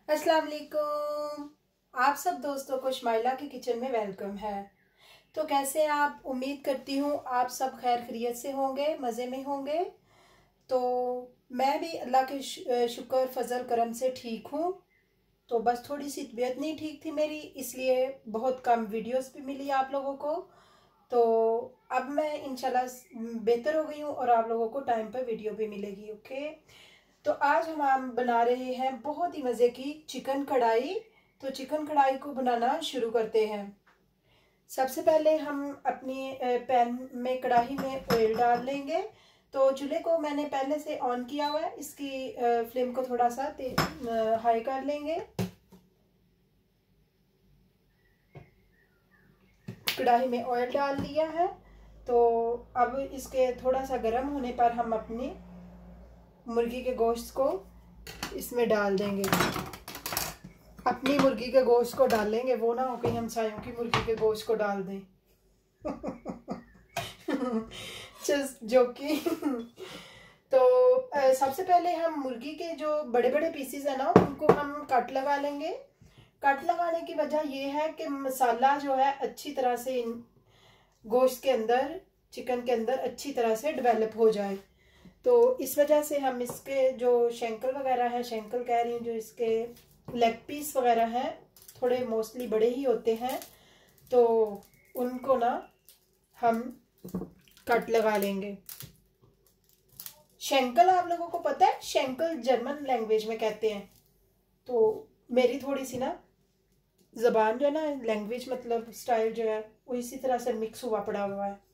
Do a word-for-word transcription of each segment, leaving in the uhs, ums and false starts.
अस्सलाम वालेकुम। आप सब दोस्तों को शमाइला के किचन में वेलकम है। तो कैसे हैं आप? उम्मीद करती हूँ आप सब खैर खैरियत से होंगे, मज़े में होंगे। तो मैं भी अल्लाह के शुक्र फजल करम से ठीक हूँ। तो बस थोड़ी सी तबीयत नहीं ठीक थी मेरी, इसलिए बहुत कम वीडियोस भी मिली आप लोगों को। तो अब मैं इंशाल्लाह बेहतर हो गई हूँ और आप लोगों को टाइम पर वीडियो भी मिलेगी। ओके, तो आज हम हम बना रहे हैं बहुत ही मज़े की चिकन कढ़ाई। तो चिकन कढ़ाई को बनाना शुरू करते हैं। सबसे पहले हम अपनी पैन में कढ़ाई में ऑयल डाल लेंगे। तो चूल्हे को मैंने पहले से ऑन किया हुआ है, इसकी फ्लेम को थोड़ा सा हाई कर लेंगे। कढ़ाई में ऑयल डाल लिया है। तो अब इसके थोड़ा सा गर्म होने पर हम अपनी मुर्गी के गोश्त को इसमें डाल देंगे। अपनी मुर्गी के गोश्त को डालेंगे, वो ना हो कि हम सायों की मुर्गी के गोश्त को डाल दें। Just joking. तो सबसे पहले हम मुर्गी के जो बड़े बड़े पीसीज है ना, उनको हम कट लगा लेंगे। कट लगाने की वजह यह है कि मसाला जो है अच्छी तरह से गोश्त के अंदर, चिकन के अंदर अच्छी तरह से डेवलप हो जाए। तो इस वजह से हम इसके जो शैंकल वगैरह है, शैंकल कह रही हूँ, जो इसके लेग पीस वगैरह हैं, थोड़े मोस्टली बड़े ही होते हैं, तो उनको ना हम कट लगा लेंगे। शैंकल आप लोगों को पता है, शैंकल जर्मन लैंग्वेज में कहते हैं। तो मेरी थोड़ी सी ना जबान जो है ना, लैंग्वेज मतलब स्टाइल जो है वो इसी तरह से मिक्स हुआ पड़ा हुआ है।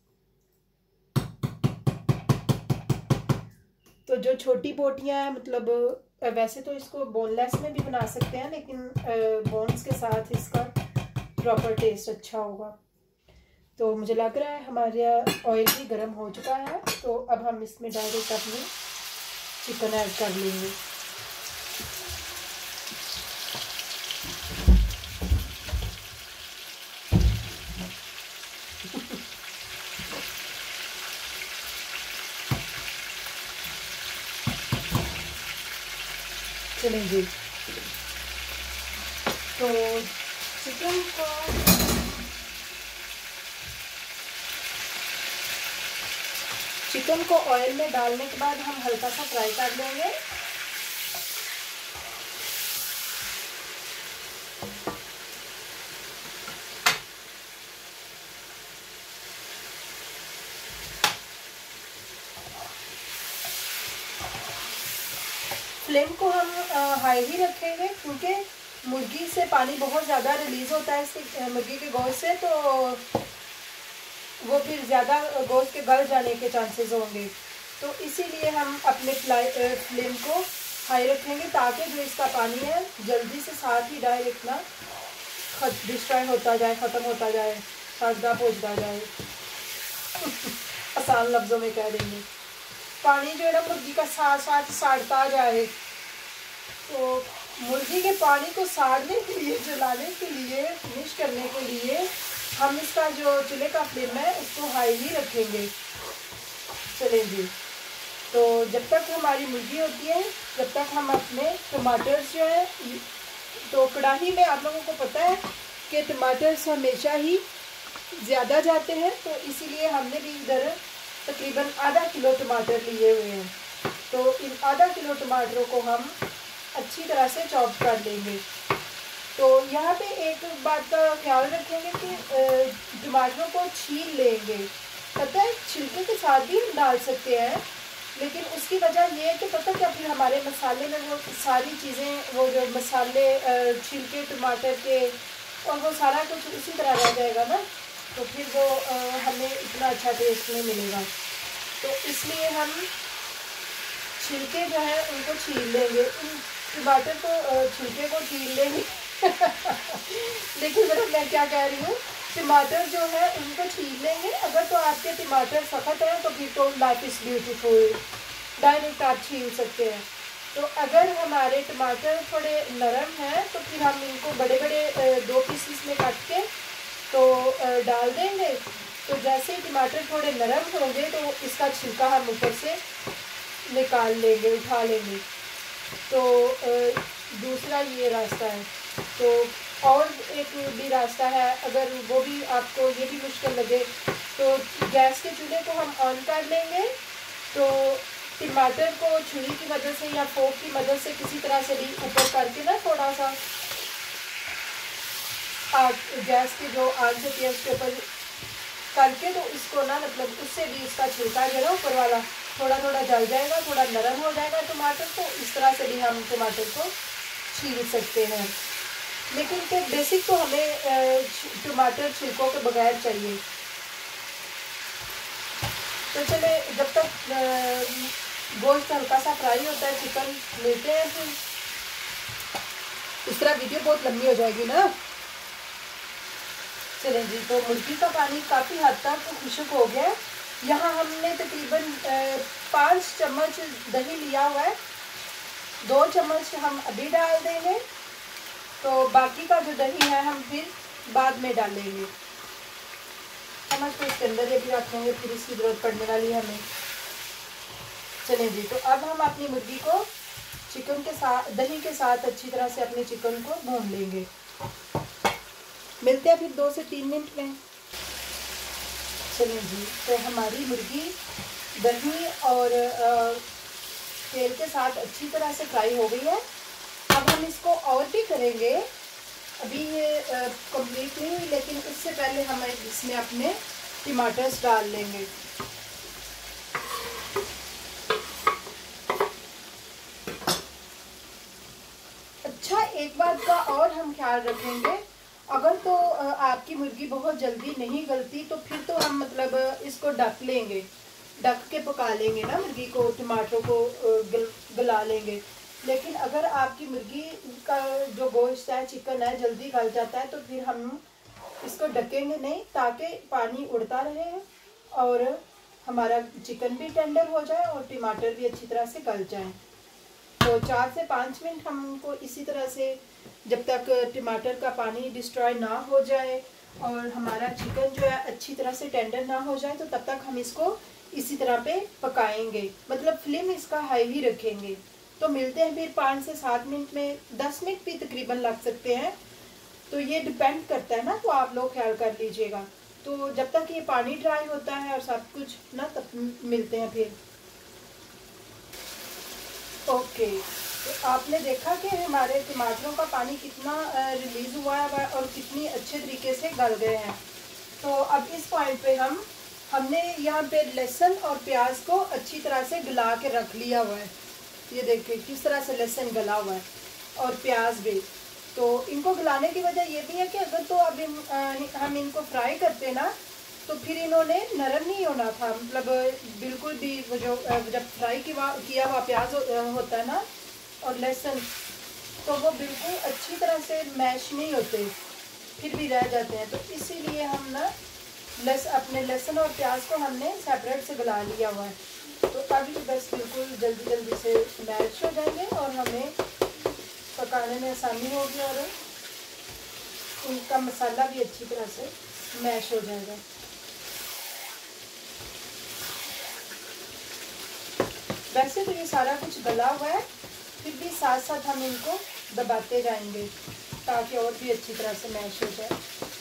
तो जो छोटी बोटियां हैं, मतलब वैसे तो इसको बोनलेस में भी बना सकते हैं, लेकिन बोन्स के साथ इसका प्रॉपर टेस्ट अच्छा होगा। तो मुझे लग रहा है हमारा ऑयल भी गर्म हो चुका है। तो अब हम इसमें डायरेक्ट अपनी चिकन ऐड कर लेंगे। चलें जी। तो चिकन को चिकन को ऑयल में डालने के बाद हम हल्का सा फ्राई कर लेंगे। फ्लेम को हम हाई ही रखेंगे, क्योंकि मुर्गी से पानी बहुत ज़्यादा रिलीज़ होता है इसके मुर्गी के गोश्त से, तो वो फिर ज़्यादा गोश्त के गल जाने के चांसेस होंगे। तो इसीलिए हम अपने फ्लेम को हाई रखेंगे, ताकि जो इसका पानी है जल्दी से साथ ही डायरेक्ट ना डिस्ट्रॉय होता जाए, ख़त्म होता जाए, साजदा पहुँचता जाए। आसान लफ्ज़ों में कह देंगे, पानी जो है ना मुर्गी का साथ साथ साड़ता जाए। तो मुर्गी के पानी को साड़ने के लिए, जलाने के लिए, फिनिश करने के लिए हम इसका जो चूल्हे का फ्लेम है उसको हाई ही रखेंगे। चलें जी। तो जब तक हमारी मुर्गी होती है, जब तक हम अपने टमाटर जो है, तो कढ़ाई में आप लोगों को पता है कि टमाटर हमेशा ही ज़्यादा जाते हैं, तो इसीलिए हमने भी इधर तकरीबन आधा किलो टमाटर लिए हुए हैं। तो इन आधा किलो टमाटरों को हम अच्छी तरह से चॉप कर लेंगे। तो यहाँ पे एक बात का ख्याल रखेंगे कि टमाटरों को छील लेंगे। पता है छिलके के साथ भी डाल सकते हैं, लेकिन उसकी वजह ये है कि पता क्या, फिर हमारे मसाले में वो सारी चीज़ें, वो जो मसाले छिलके टमाटर के, और वो सारा कुछ उसी तरह रह जाएगा ना, तो फिर वो आ, हमें इतना अच्छा टेस्ट नहीं मिलेगा। तो इसलिए हम छिलके जो है उनको छील लेंगे, टमाटर को छिलके को छील लेंगे। देखिए जरा मैं क्या कह रही हूँ, टमाटर जो है उनको छील लेंगे। अगर तो आपके टमाटर सख्त हैं तो फिर तो लाइफ इज़ ब्यूटीफुल, डायरेक्ट आप छील सकते हैं। तो अगर हमारे टमाटर थोड़े नरम हैं तो फिर हम इनको बड़े बड़े दो पीसेस में काट के तो डाल देंगे। तो जैसे ही टमाटर थोड़े नरम होंगे तो इसका छिलका हम ऊपर से निकाल लेंगे, उठा लेंगे। तो दूसरा ये रास्ता है। तो और एक भी रास्ता है, अगर वो भी आपको ये भी मुश्किल लगे तो गैस के चूल्हे को हम ऑन कर लेंगे। तो टमाटर को छुरी की मदद से या फोक की मदद से किसी तरह से भी ऊपर करके ना थोड़ा सा आग गैस की जो आग होती है उसके ऊपर करके, तो इसको ना मतलब उससे भी इसका छिलका जो है ऊपर वाला थोड़ा थोड़ा जल जाएगा, थोड़ा नरम हो जाएगा टमाटर। तो इस तरह से भी हम टमाटर को छील सकते हैं। लेकिन तो बेसिक तो हमें टमाटर छिलकों के बगैर चाहिए। तो चले जब तक गोश्त हल्का सा फ्राई होता है चिकन लेते हैं, फिर इस तरह वीडियो बहुत लंबी हो जाएगी ना। चलें जी, तो मुर्गी का पानी काफ़ी हद तक तो खुश्क हो गया है। यहाँ हमने तकरीबन पाँच चम्मच दही लिया हुआ है, दो चम्मच हम अभी डाल देंगे। तो बाकी का जो दही है हम फिर बाद में डालेंगे। चम्मच को इसके अंदर ये भी रख लेंगे, फिर इसकी ज़रूरत पड़ने वाली है हमें। चलें जी, तो अब हम अपनी मुर्गी को चिकन के साथ दही के साथ अच्छी तरह से अपने चिकन को भून लेंगे। मिलते हैं फिर दो से तीन मिनट में। चलिए जी, तो हमारी मुर्गी दही और आ, तेल के साथ अच्छी तरह से फ्राई हो गई है। अब हम इसको और भी करेंगे, अभी ये कंप्लीट नहीं हुई, लेकिन उससे पहले हम इसमें अपने टमाटर्स डाल लेंगे। अच्छा, एक बात का और हम ख्याल रखेंगे, अगर तो आपकी मुर्गी बहुत जल्दी नहीं गलती तो फिर तो हम मतलब इसको ढक लेंगे, ढक के पका लेंगे ना मुर्गी को, टमाटरों को गल, गला लेंगे। लेकिन अगर आपकी मुर्गी का जो गोश्त है चिकन है जल्दी गल जाता है तो फिर हम इसको ढकेंगे नहीं, ताकि पानी उड़ता रहे और हमारा चिकन भी टेंडर हो जाए और टमाटर भी अच्छी तरह से गल जाए। तो चार से पाँच मिनट हमको इसी तरह से, जब तक टमाटर का पानी डिस्ट्रॉय ना हो जाए और हमारा चिकन जो है अच्छी तरह से टेंडर ना हो जाए, तो तब तक हम इसको इसी तरह पे पकाएंगे। मतलब फ्लेम इसका हाई ही रखेंगे। तो मिलते हैं फिर पाँच से सात मिनट में, दस मिनट भी तकरीबन लग सकते हैं। तो ये डिपेंड करता है ना, तो आप लोग ख्याल कर लीजिएगा। तो जब तक ये पानी ड्राई होता है और सब कुछ ना, तब मिलते हैं फिर। ओके, तो आपने देखा कि हमारे टमाटरों का पानी कितना रिलीज़ हुआ है और कितनी अच्छे तरीके से गल गए हैं। तो अब इस पॉइंट पे हम हमने यहाँ पे लहसुन और प्याज को अच्छी तरह से गला के रख लिया हुआ है। ये देखिए किस तरह से लहसुन गला हुआ है और प्याज भी। तो इनको गलाने की वजह ये भी है कि अगर तो अब इन, हम इनको फ्राई करते ना तो फिर इन्होंने नरम नहीं होना था। मतलब बिल्कुल भी वो जो जब फ्राई किया हुआ प्याज होता है ना और लहसुन, तो वो बिल्कुल अच्छी तरह से मैश नहीं होते, फिर भी रह जाते हैं। तो इसीलिए हम ना लस अपने लहसुन और प्याज को हमने सेपरेट से गला लिया हुआ है। तो अभी बस बिल्कुल जल्दी जल्दी से मैश हो जाएंगे और हमें पकाने में आसानी होगी और उनका मसाला भी अच्छी तरह से मैश हो जाएगा। वैसे तो ये सारा कुछ गला हुआ है, फिर भी साथ साथ हम इनको दबाते जाएंगे ताकि और भी अच्छी तरह से मैश हो जाए।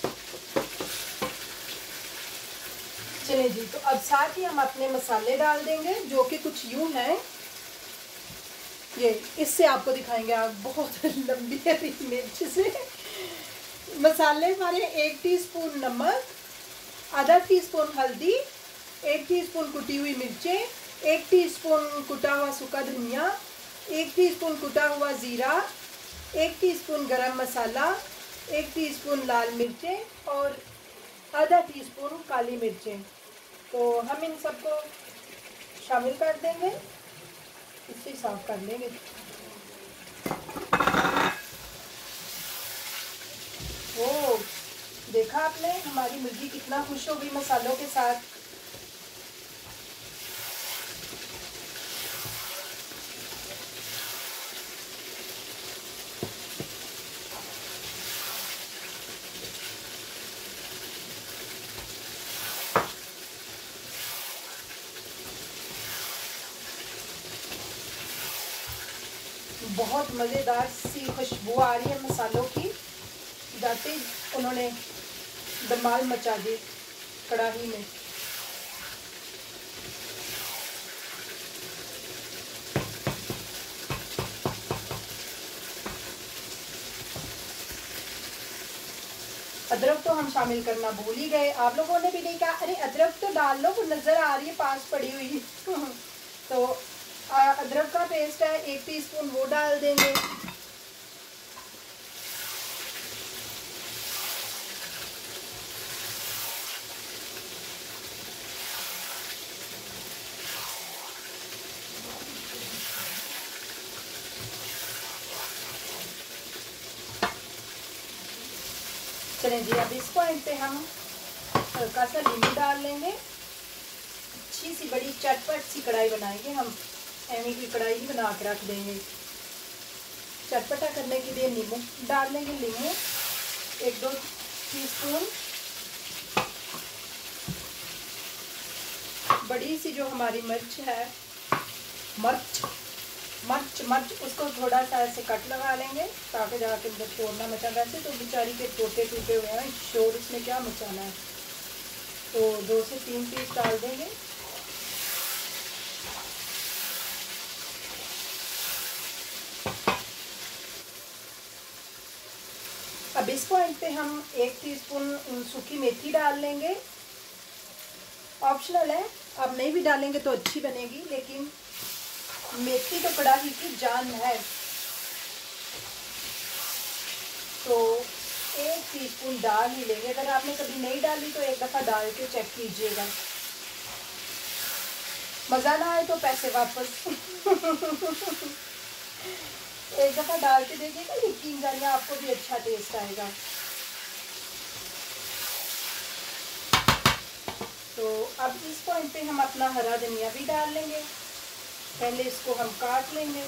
चलिए जी, तो अब साथ ही हम अपने मसाले डाल देंगे, जो कि कुछ यूं हैं, ये इससे आपको दिखाएंगे, आप बहुत लंबी है मिर्च से। मसाले हमारे एक टीस्पून नमक, आधा टीस्पून हल्दी, एक टीस्पून कुटी हुई मिर्चें, एक टीस्पून कुटा हुआ सूखा धनिया, एक टीस्पून कुटा हुआ ज़ीरा, एक टीस्पून गरम मसाला, एक टीस्पून लाल मिर्चें और आधा टीस्पून काली मिर्चें। तो हम इन सबको शामिल कर देंगे, इससे साफ कर लेंगे। ओ, देखा आपने हमारी मुर्गी कितना खुश हो गई मसालों के साथ। बहुत मज़ेदार सी अच्छी खुशबू आ रही है मसालों की। जाते ही उन्होंने धमाल मचा दी कढ़ाई में। अदरक तो हम शामिल करना भूल ही गए। आप लोगों ने भी नहीं कहा अरे अदरक तो डाल लो, वो नज़र आ रही है पास पड़ी हुई तो अदरक का पेस्ट है एक टीस्पून, वो डाल देंगे। चलें जी, अब इस पॉइंट पे हम हल्का सा नींबू डाल लेंगे। अच्छी सी बड़ी चटपट सी कढ़ाई बनाएंगे हम, एमी की कढ़ाई ही बना के रख देंगे। चटपटा करने के लिए नींबू डाल लेंगे, नींबू एक दो टीस्पून। बड़ी सी जो हमारी मिर्च है, मिर्च मर्च मर्च उसको थोड़ा सा ऐसे कट लगा लेंगे ताकि जाके अंदर शोर ना मचा। वैसे तो बेचारी के टोटे टूटे हुए हैं, शोर इसमें क्या मचाना है। तो दो से तीन पीस डाल देंगे। अब इस पॉइंट पे हम एक टीस्पून सूखी मेथी डाल लेंगे। ऑप्शनल है, आप नहीं भी डालेंगे तो अच्छी बनेगी, लेकिन मेथी तो कढ़ाई की जान है। तो एक टीस्पून डाल ही लेंगे। अगर आपने कभी नहीं डाली तो एक दफ़ा डाल के चेक कीजिएगा। मज़ा ना आए तो पैसे वापस एक दफ़ा डाल के देखिएगा, यकीन जानिए आपको भी अच्छा टेस्ट आएगा। तो अब इस पॉइंट पे हम अपना हरा धनिया भी डाल लेंगे। पहले इसको हम काट लेंगे।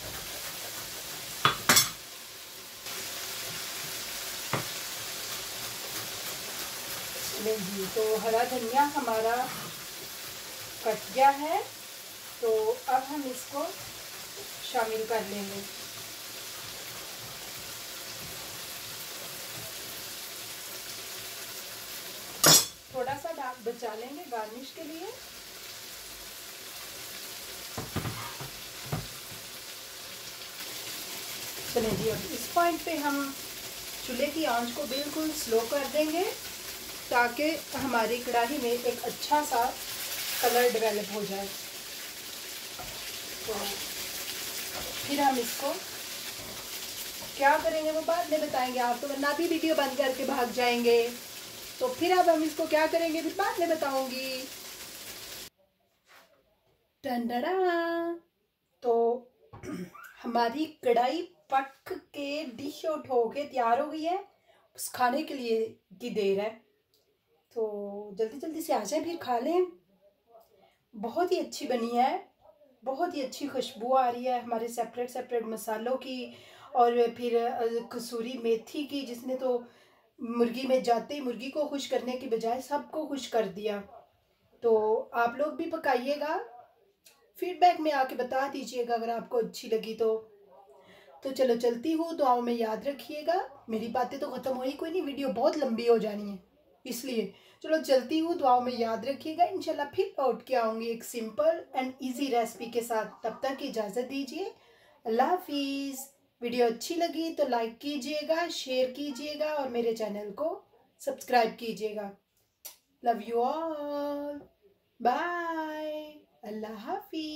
जी, तो हरा धनिया हमारा कट गया है, तो अब हम इसको शामिल कर लेंगे। थोड़ा सा दाग बचा लेंगे गार्निश के लिए। चलिए जी, अब इस पॉइंट पे हम चूल्हे की आंच को बिल्कुल स्लो कर देंगे ताकि हमारी कढ़ाई में एक अच्छा सा कलर डेवलप हो जाए। तो फिर हम इसको क्या करेंगे वो बाद में बताएंगे। आप तो वरना भी वीडियो बंद करके भाग जाएंगे। तो फिर अब हम इसको क्या करेंगे फिर बाद में बताऊंगी। टंडड़ा, तो हमारी कढ़ाई पक के डिश आउट होके तैयार हो गई है। उस खाने के लिए की देर है, तो जल्दी जल्दी से आ जाए फिर खा लें। बहुत ही अच्छी बनी है, बहुत ही अच्छी खुशबू आ रही है हमारे सेपरेट सेपरेट मसालों की, और फिर कसूरी मेथी की, जिसने तो मुर्गी में जाते ही मुर्गी को खुश करने की बजाय सबको खुश कर दिया। तो आप लोग भी पकाइएगा, फीडबैक में आके बता दीजिएगा अगर आपको अच्छी लगी तो। तो चलो चलती हूँ, दुआओं में याद रखिएगा। मेरी बातें तो ख़त्म हो ही कोई नहीं, वीडियो बहुत लंबी हो जानी है इसलिए। चलो चलती हूँ, दुआओं में याद रखिएगा। इंशाल्लाह फिर लौट के आऊँगी एक सिंपल एंड इजी रेसिपी के साथ। तब तक इजाज़त दीजिए, अल्लाह हाफिज़। वीडियो अच्छी लगी तो लाइक कीजिएगा, शेयर कीजिएगा और मेरे चैनल को सब्सक्राइब कीजिएगा। लव यू ऑल, बाय, अल्लाह हाफिज़।